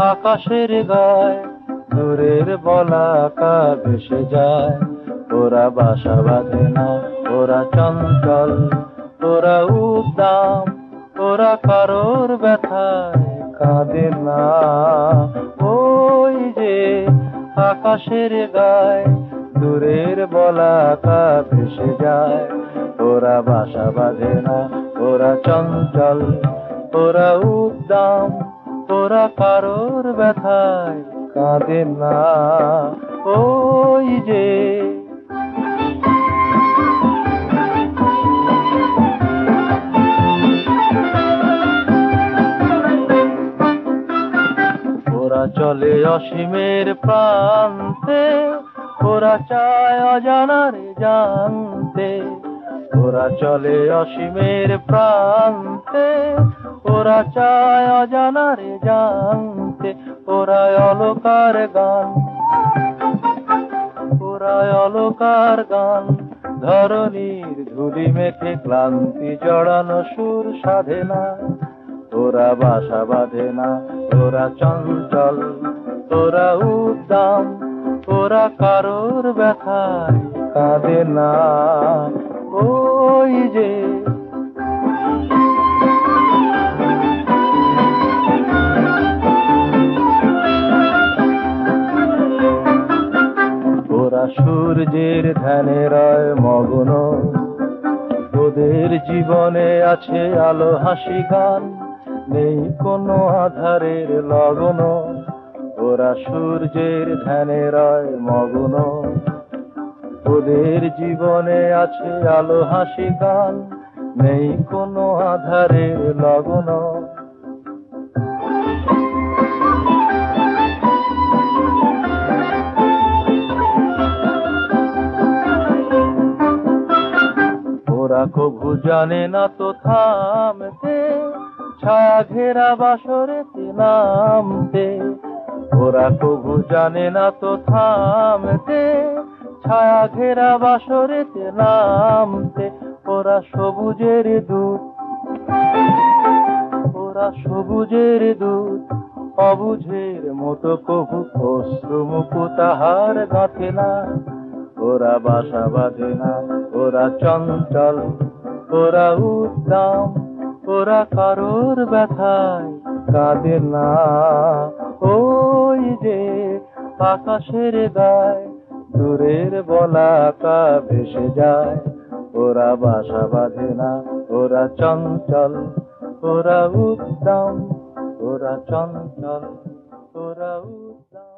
আকাশের গায় দূরের বলাকা ভেসে যায়। ওরা বাসা বাঁধে না, ওরা চঞ্চল, ওরা উদ্দাম, ওরা কারোর ব্যথায় কাঁদে না। ওই যে আকাশের গায় দূরের বলাকা ভেসে যায়। ওরা বাসা বাঁধে না, ওরা চঞ্চল, ওরা উদ্দাম, ওরা কারোর ব্যথায় কাঁদে না। ওই যে ওরা চলে অসীমের প্রান্তে, ওরা চায় অজানারে জানতে। ওরা চলে অসীমের প্রান্তে, ওরা চায় অজানারে জানতে। ওরা অলকার গান, ওরা অলকার গান, ধরণীর ধুলি মেখে ক্লান্তি জড়ানো সুর সাধে না। ওরা বাসা বাঁধে না, ওরা চঞ্চল, ওরা উদ্দাম, ওরা কারোর ব্যথায় কাঁদে না। ওই যে ওরা সূর্যের ধ্যানে রয় মগ্ন, ওদের জীবনে আছে আলো হাসি গান, নেই কোনো আধারের লগন। ওরা সূর্যের ধ্যানে রয় মগ্ন, ওদের জীবনে আছে আলো হাসি গান, নেই কোনো আধারের লগন। ওরা কভু জানে না তো থামতে, ছায়া ঘেরা বাসরেতে নামতে। ওরা কভু জানে না তো থামতে, ছায়া ঘেরা বাসরেতে নামতে। ওরা সবুজের দূত, ওরা সবুজের দূত, অবুঝের মতো কভু অশ্রুমুখু তাহার গাঁথে না। ওরা বাসা বাঁধে না, ওরা চঞ্চল, ওরা উদ্দাম, ওরা কারোর ব্যথায় কাঁদে না। ওই যে আকাশের গায় দূরের বলাকা ভেসে যায়। ওরা বাসা বাঁধে না, ওরা চঞ্চল, ওরা উদ্দাম, ওরা চঞ্চল, ওরা উদ্দাম।